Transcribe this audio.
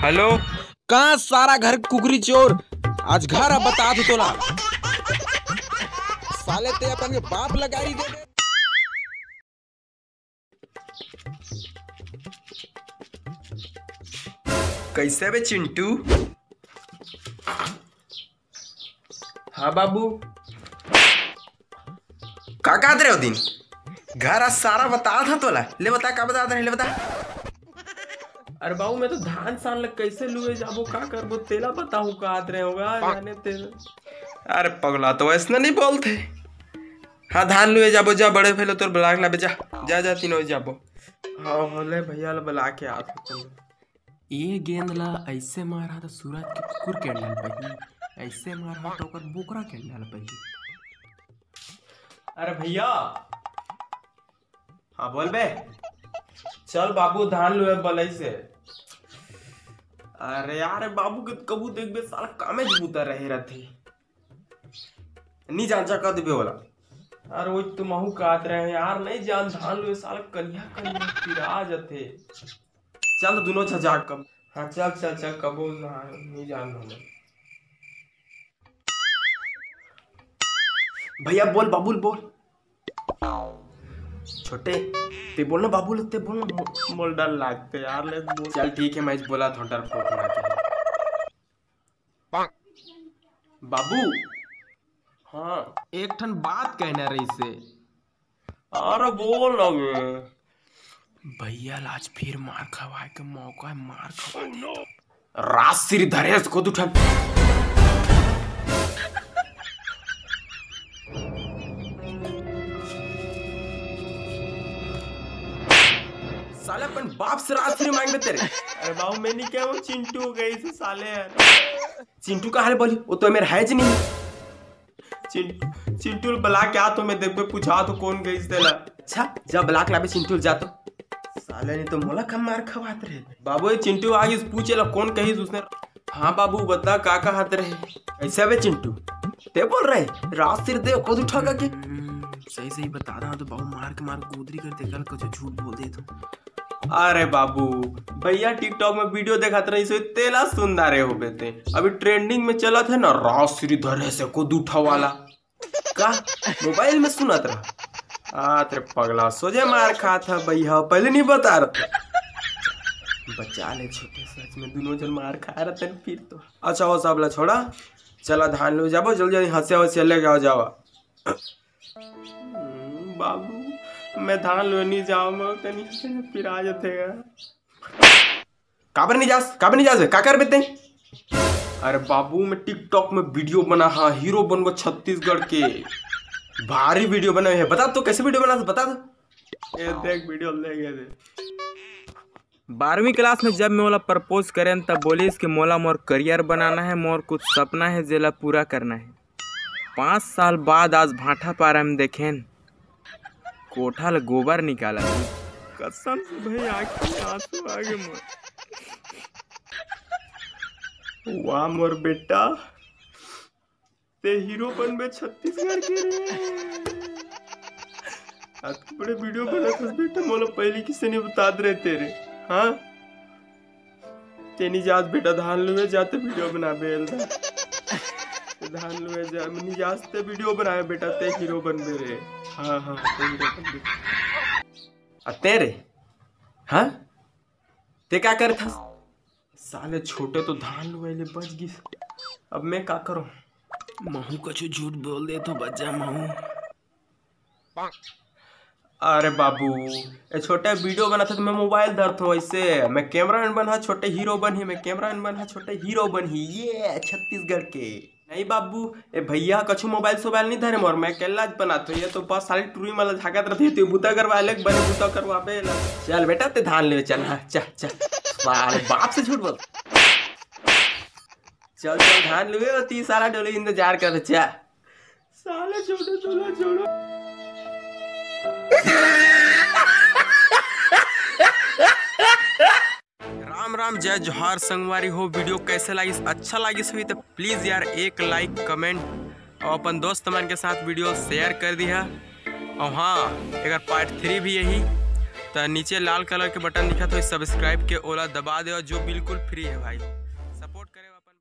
Hello. कहाँ सारा घर कुकरी चोर, आज घर अब बता दो तोला। साले ते अपन के बाप लगाई दे। कैसे बे चिंटू? हाँ बाबू, का कहत रहे हो दिन? घर आज सारा बता था तोला। ले बता का बता रहे, ले बता। अरे बाबू मैं तो धान सान लग कैसे लुए जाबो, का करबो तेला बताऊं का आत रहे होगा जाने तेला। अरे पगला तो ऐसा नहीं बोलते। हाँ धान लुए जाबो, जा बड़े फैलो तोर ब्लाक लाबे, जा जा जा तीनों जाबो। हाँ होले भैया ला बुला के आत हो। ये गेंद ला ऐसे मारा तो सूरज के कुकुर के अंडल पही, ऐसे मारा तो ओकर बोकरा के अंडल पही। अरे भैया, हाँ बोल बे। चल बाबू धान लुए बलई से। अरे यार बाबू के कबू देख बे साला कामे जबूता रहे रहती नहीं जान का देबे वाला। अरे वो तुम महू काट रहे हैं यार, नहीं जान धान लुए साला कन्या कन्या पिरा जाते। चल दोनों छजा कब। हाँ चल चल चल कबो नहीं जान हमें। भैया बोल बाबुल बोल। छोटे ते बोलना बाबू लगते बोलना, मोल डर लागते यार ले बोल। चल ठीक है मैं बोला था डर फोक बाबू। हाँ एक ठन बात कहना रही से। अरे बोल लगे भैया आज फिर मार खवाए के मौका है, मार खवा दे। रात सिर धरे को उठा साले अपन बाप से रात फिर मांगे तेरे। अरे बाबू मैं नहीं क्या वो चिंटू गई से साले यार। चिंटू का हाल बोली, वो तो मेरा है जी नहीं। चिंटू बुला के आ तो मैं देख पे पूछा तो कौन गई से तेला। अच्छा जा ब्लाक लाबे चिंटू जा तो। साले ने तो मोला कम मार खवात रहे। बाबू ये चिंटू आगे पूछे ला कौन कही उसने। हाँ बाबू बता का हाथ रहे। ऐसे वे चिंटू ते बोल रहे रात सिर दे खुद उठा के। सही सही बता रहा तो बाबू मार के गोदरी करते कल कुछ झूठ बोल दे तो। अरे बाबू भैया टिकटॉक में वीडियो देखते रही सो तेला सुंदर रहे हो बेते। अभी ट्रेंडिंग में चला था ना रात सिर धरे से खुद उठा वाला का मोबाइल में सुना था। तेरे पगला सोचे मार खा था भैया, पहले नहीं बता रहा बचा ले छोटे, सच में दोनों जन मार खा रहे थे फिर तो। अच्छा वो सब ला छोड़ा, चला धान लो जाबो जल्दी जल्दी हंसे हंसे ले जावा। बाबू मैं धान लो नहीं जाऊंगा कहीं फिर आ जाते काबर नहीं जास का कर बेते। अरे बाबू मैं टिकटॉक में वीडियो बना, हाँ हीरो बनबो छत्तीसगढ़ के भारी वीडियो बना है। बता तो कैसे वीडियो बना बता दो। ये देख वीडियो ले गए थे 12वीं क्लास में जब मैं मोला प्रपोज करें तब बोलिस कि मोला मोर करियर बनाना है, मोर कुछ सपना है जेला पूरा करना है। 5 साल बाद आज भाटा पारा में देखें कोठा ल गोबर निकाला। कसम से भाई आंखों में आंसू आ गए मोर। वाह मोर बेटा ते हीरो बनबे छत्तीसगढ़ के रे। आज बड़े वीडियो बनत हस बेटा, मोला पहले किसी ने बता दे तेरे। हाँ तेनी जात बेटा धान लुए जाते वीडियो बनाबे धान लुए जा मनी जाते वीडियो बनाए बेटा ते हीरो बनबे रे। हाँ हाँ ते हीरो बनबे तेरे। हाँ ते क्या करे था साले छोटे तो धान लुए ले बच गई। अब मैं क्या करूं, महू कछु झूठ बोल दे तो बच जा महू। अरे बाबू ये छोटे वीडियो बना था तो मैं मोबाइल धरता हूँ, ऐसे मैं कैमरामैन बना छोटे हीरो बनी, मैं कैमरामैन बना छोटे हीरो बनी ये छत्तीसगढ़ के। नहीं बाबू ए भैया कछु मोबाइल सोबाइल नहीं धरे मोर, मैं अकेला बनाता हूँ। ये तो बस सारी टूरी मला झाकत रहती है, बुता करवा ले बने बुता करवा बे। चल बेटा ते धान ले चल। हाँ चल चल साले बाप से झूठ बोल। चल चल धान लुए होती सारा डोली इंतजार कर चा साले छोड़ो छोड़ो छोड़ो। राम राम जय जोहार संगवारी हो। वीडियो कैसे लगी, अच्छा लगी हुई तो प्लीज़ यार एक लाइक कमेंट और अपन दोस्त मन के साथ वीडियो शेयर कर दिया। और हाँ अगर पार्ट 3 भी यही तो नीचे लाल कलर के बटन दिखा तो सब्सक्राइब के ओला दबा दे, जो बिल्कुल फ्री है भाई। सपोर्ट करे अपन।